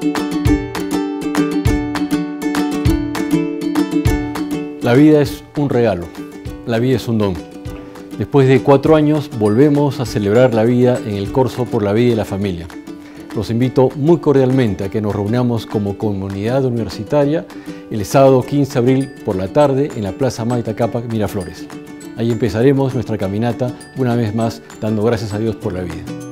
La vida es un regalo, la vida es un don. Después de 4 años volvemos a celebrar la vida en el Corso por la Vida y la Familia. Los invito muy cordialmente a que nos reunamos como comunidad universitaria el sábado 15 de abril por la tarde en la Plaza Mayta Cápac, Miraflores. Ahí empezaremos nuestra caminata una vez más dando gracias a Dios por la vida.